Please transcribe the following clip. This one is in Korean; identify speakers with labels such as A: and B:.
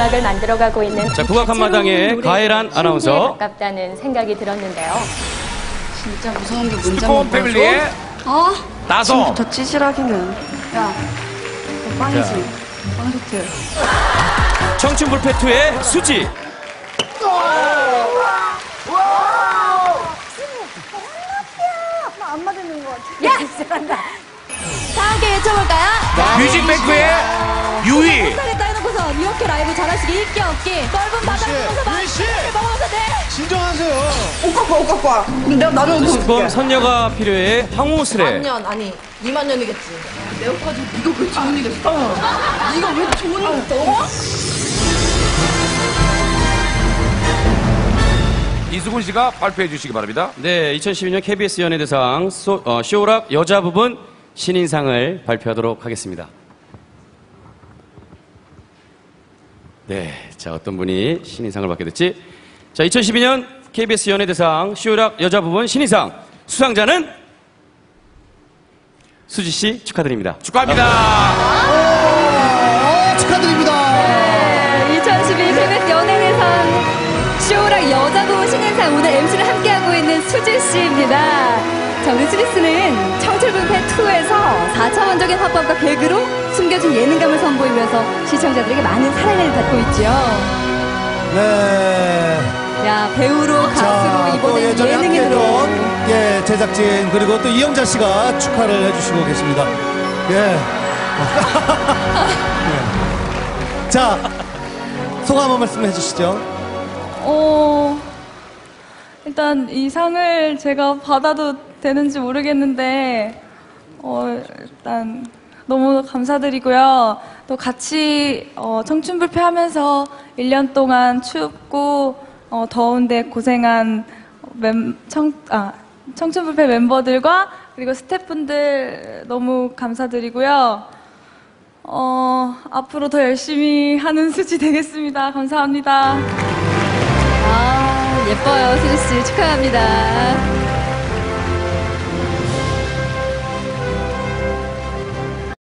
A: 음악을 만들어가고 있는
B: 자, 국악 한마당의 가혜란 아나운서.
A: 가깝다는 생각이 들었는데요.
C: 진짜 무서운 게 뭔지
D: 스콘
C: 한번 보여줘.
D: 패밀리의 나서.
C: 지금부터 찌질하기는. 야, 너 빵이지? 빵 좋대.
B: 청춘불패2의 수지.
A: 안 맞는 것 같아. 야! 잘한다. 다 함께 외쳐볼까요?
D: 뮤직뱅크의 유희.
A: 못하겠다 해놓고서 이렇게 라이브 잘하시기 있기 없기. 넓은 바다를 보면서 먹어서 돼.
E: 진정하세요.
C: 오까빠. 근데 나는
B: 스콘 선녀가 필요해 황우스레.
C: 2만 아니 2만 년이겠지. 내 오빠지 이거 왜 좋은 일 했어? 네가 왜 좋은 일 했어?
D: 이수근 씨가 발표해 주시기 바랍니다.
B: 네, 2012년 KBS 연예대상 쇼락 여자 부분 신인상을 발표하도록 하겠습니다. 네, 자, 어떤 분이 신인상을 받게 됐지? 자, 2012년 KBS 연예대상 쇼락 여자 부분 신인상 수상자는 수지 씨 축하드립니다.
D: 축하합니다.
E: 축하드립니다.
A: 2012 KBS 연예대상 쇼락 여자 부분 신인상 오늘 MC를 함께하고 있는 수지 씨입니다. 자, 우리 수지 씨는 청춘불패2에서 4차원적인 화법과 개그로 숨겨진 예능감을 선보이면서 시청자들에게 많은 사랑을 받고 있죠.
E: 네.
A: 야, 배우로 가수로
E: 또
A: 이번엔
E: 예전에
A: 예능인으로.
E: 함께했던 예, 제작진 그리고 또 이영자 씨가 축하를 해주시고 계십니다. 예. 예. 자, 소감 한 말씀 해주시죠.
F: 일단 이 상을 제가 받아도 되는지 모르겠는데, 일단 너무 감사드리고요. 또 같이 청춘불패 하면서 1년 동안 춥고 더운데 고생한 청춘불패 멤버들과 그리고 스태프분들 너무 감사드리고요. 앞으로 더 열심히 하는 수지 되겠습니다. 감사합니다.
A: 아, 예뻐요, 수지 씨. 축하합니다.